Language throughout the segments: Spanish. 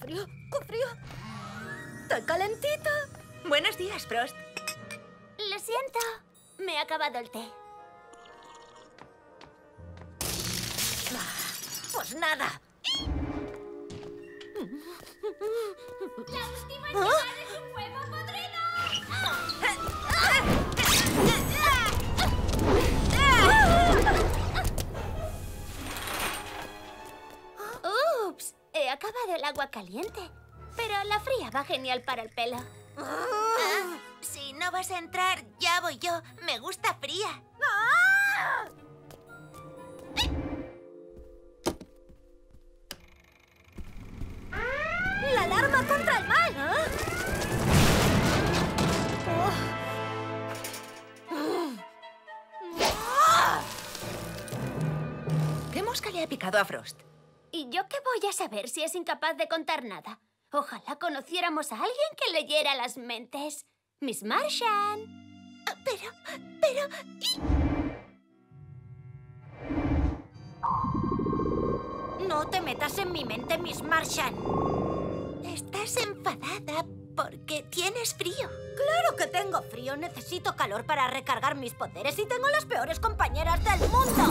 frío! ¡Qué frío! ¡Estoy calentita! Buenos días, Frost. Lo siento. Me he acabado el té. Pues nada. ¡La última llegada es un huevo podrido! ¡Ups! He acabado el agua caliente. Pero la fría va genial para el pelo. Si no vas a entrar, ya voy yo. Me gusta fría. ¡La alarma contra el mal! ¿Qué mosca le ha picado a Frost? ¿Y yo qué voy a saber si es incapaz de contar nada? Ojalá conociéramos a alguien que leyera las mentes. Miss Martian. Pero... No te metas en mi mente, Miss Martian. Estás enfadada porque tienes frío. ¡Claro que tengo frío! Necesito calor para recargar mis poderes y tengo las peores compañeras del mundo.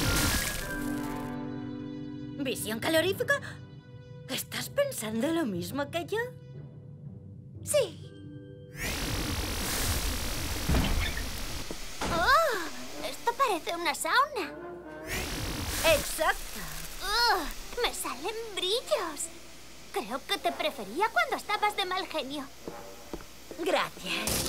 ¿Visión calorífica? ¿Estás pensando lo mismo que yo? Sí. ¡Oh! Esto parece una sauna. ¡Exacto! Me salen brillos. Creo que te prefería cuando estabas de mal genio. Gracias.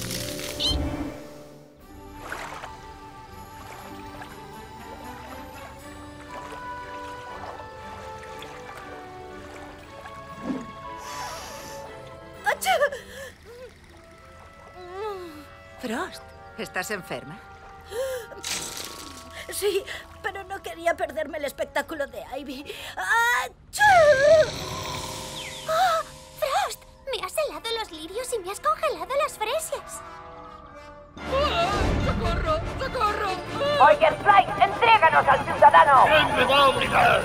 Frost, ¿estás enferma? Sí, pero no quería perderme el espectáculo de Ivy. ¡Achú! ¡Oh! ¡Frost! Me has helado los lirios y me has congelado las fresias. ¡Socorro! ¡Socorro! Oye, Strike, entréganos al ciudadano. ¿Quién me va a obligar?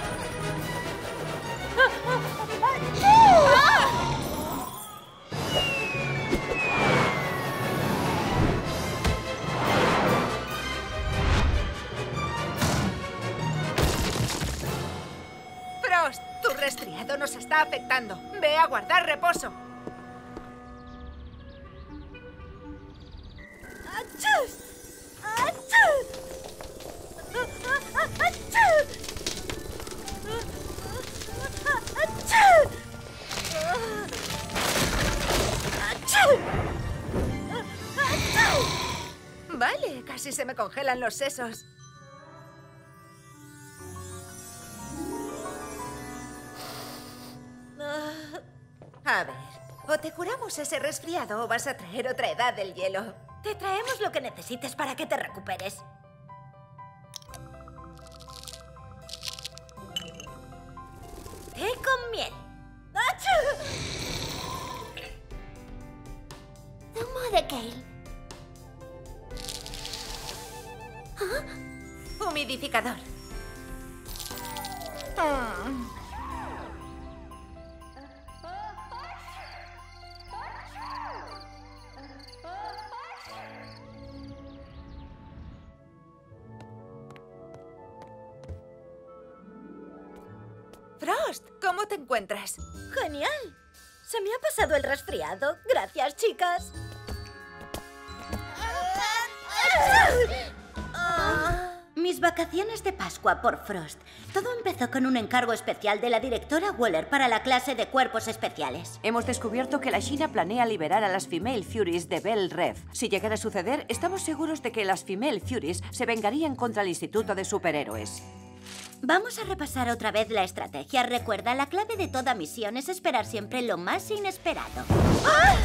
Frost, tu resfriado nos está afectando. Ve a guardar reposo. ¡Achú! ¡Achú! ¡Achú! ¡Achú! Vale, casi se me congelan los sesos. A ver, o te curamos ese resfriado o vas a traer otra edad del hielo. Te traemos lo que necesites para que te recuperes. Té con miel. ¡Achú! Zumo de kale. Humidificador. Frost, ¿cómo te encuentras? ¡Genial! Se me ha pasado el resfriado. Gracias, chicas. Mis vacaciones de Pascua por Frost. Todo empezó con un encargo especial de la directora Waller para la clase de cuerpos especiales. Hemos descubierto que la China planea liberar a las Female Furies de Belle Reve. Si llegara a suceder, estamos seguros de que las Female Furies se vengarían contra el Instituto de Superhéroes. Vamos a repasar otra vez la estrategia. Recuerda, la clave de toda misión es esperar siempre lo más inesperado. ¡Ah!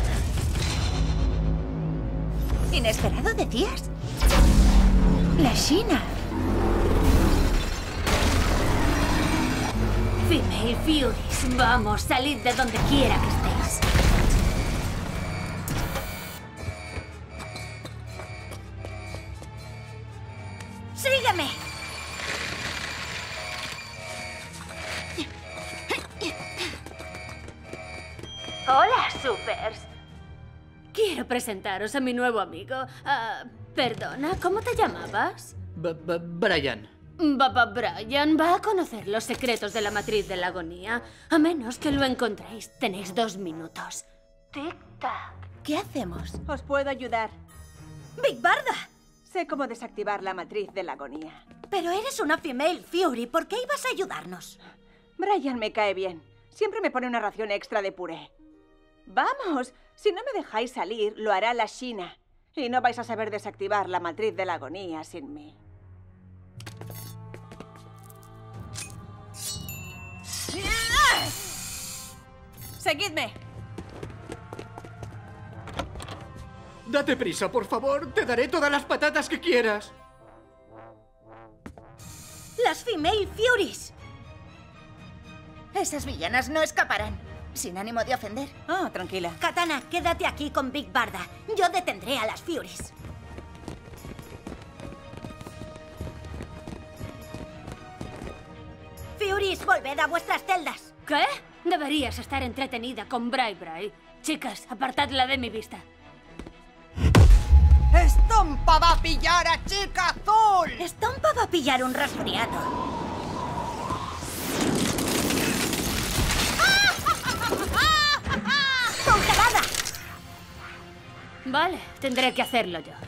¿Inesperado, decías? La China. Female Furies, vamos, salid de donde quiera que estéis. ¡Sígueme! Hola, Supers. Quiero presentaros a mi nuevo amigo. Perdona, ¿cómo te llamabas? Brian. Brian va a conocer los secretos de la matriz de la agonía. A menos que lo encontréis. Tenéis 2 minutos. Tic-tac. ¿Qué hacemos? Os puedo ayudar. ¡Big Barda! Sé cómo desactivar la matriz de la agonía. Pero eres una Female Fury. ¿Por qué ibas a ayudarnos? Brian me cae bien. Siempre me pone una ración extra de puré. ¡Vamos! Si no me dejáis salir, lo hará la China. Y no vais a saber desactivar la matriz de la agonía sin mí. ¡Seguidme! Date prisa, por favor. Te daré todas las patatas que quieras. ¡Las Female Furies! Esas villanas no escaparán. Sin ánimo de ofender. Ah, tranquila. Katana, quédate aquí con Big Barda. Yo detendré a las Furies. Furies, volved a vuestras celdas. ¿Qué? Deberías estar entretenida con Bri. Chicas, apartadla de mi vista. ¡Estompa va a pillar a Chica Azul! Stompa va a pillar un resfriado. ¡Congelada! Vale, tendré que hacerlo yo.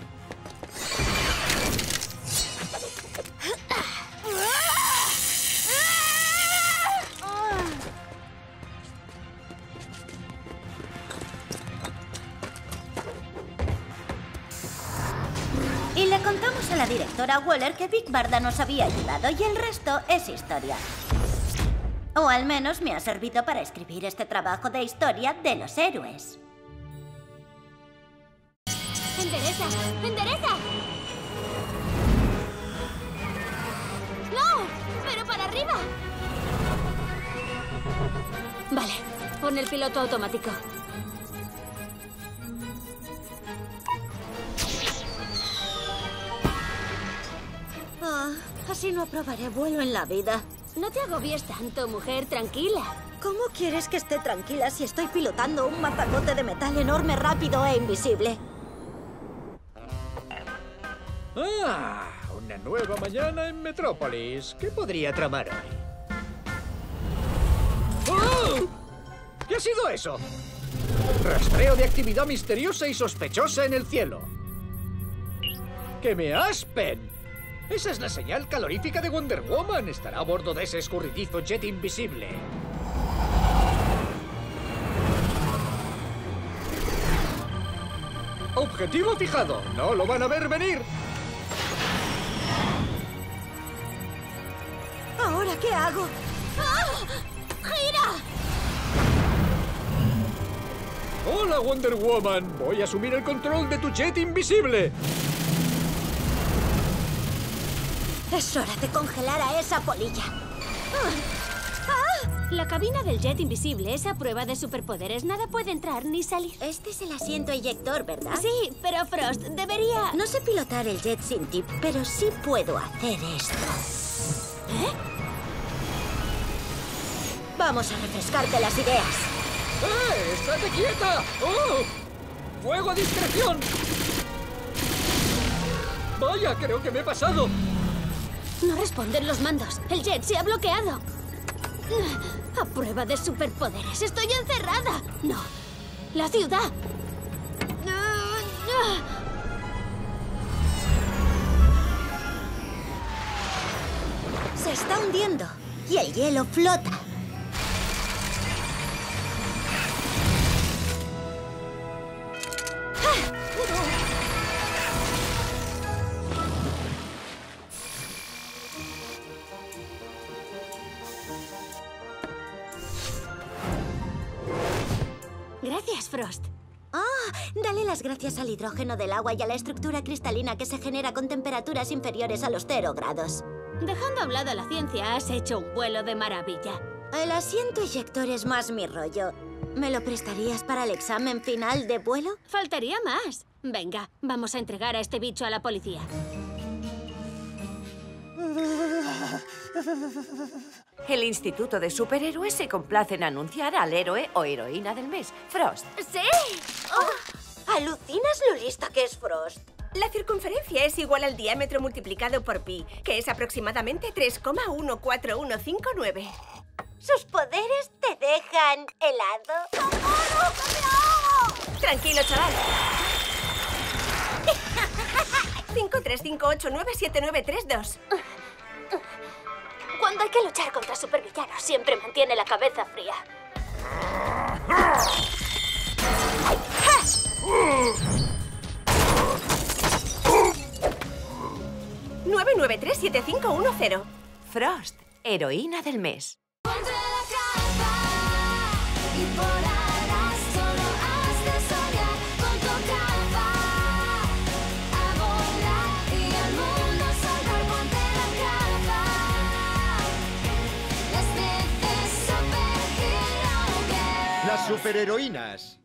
Y le contamos a la directora Waller que Big Barda nos había ayudado y el resto es historia. O al menos me ha servido para escribir este trabajo de historia de los héroes. ¡Endereza! ¡Endereza! ¡No! ¡Pero para arriba! Vale, pon el piloto automático. Así no aprobaré vuelo en la vida. No te agobies tanto, mujer, tranquila. ¿Cómo quieres que esté tranquila si estoy pilotando un mazacote de metal enorme, rápido e invisible? Ah, una nueva mañana en Metrópolis. ¿Qué podría tramar hoy? ¡Oh! ¿Qué ha sido eso? Rastreo de actividad misteriosa y sospechosa en el cielo. ¡Que me aspen! Esa es la señal calorífica de Wonder Woman. Estará a bordo de ese escurridizo jet invisible. Objetivo fijado. No lo van a ver venir. ¿Ahora qué hago? ¡Gira! Hola, Wonder Woman. Voy a asumir el control de tu jet invisible. Es hora de congelar a esa polilla. La cabina del jet invisible es a prueba de superpoderes. Nada puede entrar ni salir. Este es el asiento eyector, ¿verdad? Sí, pero Frost debería... No sé pilotar el jet sin ti, pero sí puedo hacer esto. ¿Eh? Vamos a refrescarte las ideas. ¡Estate quieta! ¡Oh! ¡Fuego a discreción! Vaya, creo que me he pasado. No responden los mandos. El jet se ha bloqueado. A prueba de superpoderes. ¡Estoy encerrada! No. ¡La ciudad! Se está hundiendo y el hielo flota. Gracias, Frost. Dale las gracias al hidrógeno del agua y a la estructura cristalina que se genera con temperaturas inferiores a los 0 grados. Dejando a un lado la ciencia, has hecho un vuelo de maravilla. El asiento eyector es más mi rollo. ¿Me lo prestarías para el examen final de vuelo? Faltaría más. Venga, vamos a entregar a este bicho a la policía. El Instituto de Superhéroes se complace en anunciar al héroe o heroína del mes, Frost. ¡Sí! ¿Alucinas lo lista que es Frost? La circunferencia es igual al diámetro multiplicado por pi, que es aproximadamente 3,14159. ¿Sus poderes te dejan helado? Tranquilo, chaval. 535897932. Cuando hay que luchar contra supervillanos, siempre mantiene la cabeza fría. 9937510. Frost, heroína del mes. Las superheroínas.